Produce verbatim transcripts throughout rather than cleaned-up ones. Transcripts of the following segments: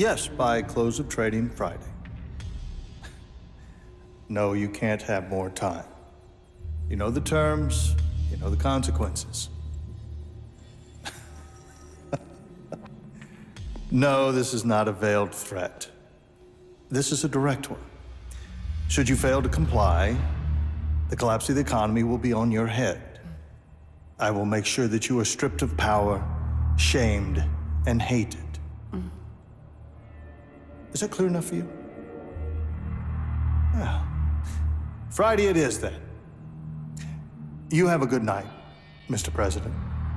Yes, by close of trading Friday. No, you can't have more time. You know the terms, you know the consequences. No, this is not a veiled threat. This is a direct one. Should you fail to comply, the collapse of the economy will be on your head. I will make sure that you are stripped of power, shamed, and hated. Mm. Is that clear enough for you? Well, Friday it is then. You have a good night, Mister President.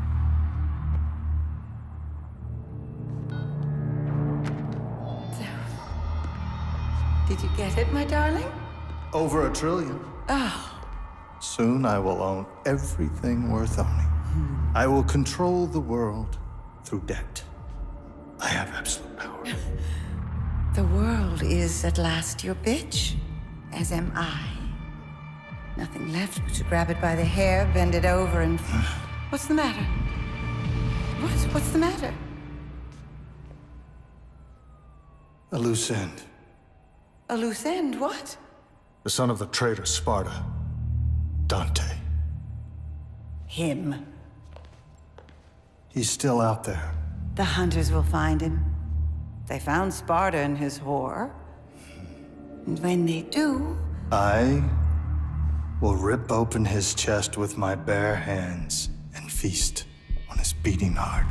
Did you get it, my darling? Over a trillion. Oh. Soon I will own everything worth owning. Hmm. I will control the world through debt. I have absolute power. The world is at last your bitch, as am I. Nothing left but to grab it by the hair, bend it over, and... What's the matter? What? What's the matter? A loose end. A loose end? What? The son of the traitor Sparta. Dante. Him. He's still out there. The hunters will find him. They found Sparta and his whore. And when they do... I will rip open his chest with my bare hands and feast on his beating heart.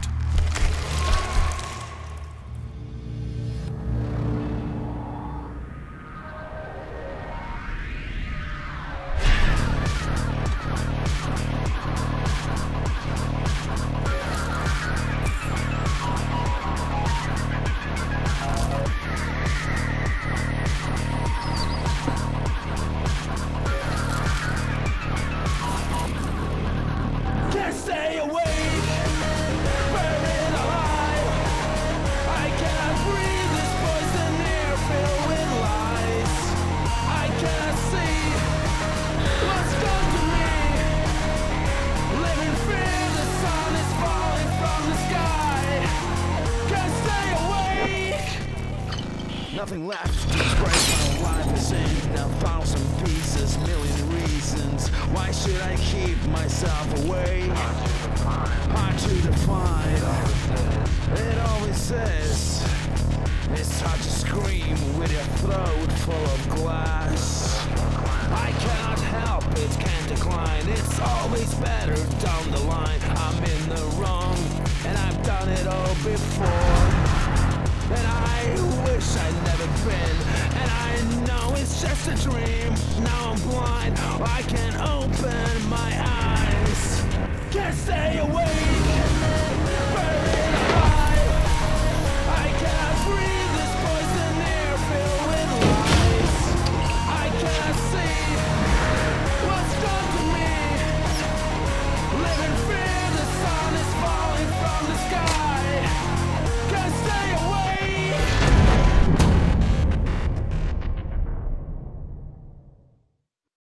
Nothing left to break my life is in a thousand pieces, million reasons. Why should I keep myself away? Hard to define. It always says it's hard to scream with your throat full of glass. I cannot help it, can't decline. It's always better down the line. I'm in the wrong, and I've done it all before. And I wish I'd never been. And I know it's just a dream. Now I'm blind, I can't open my eyes. Can't stay awake.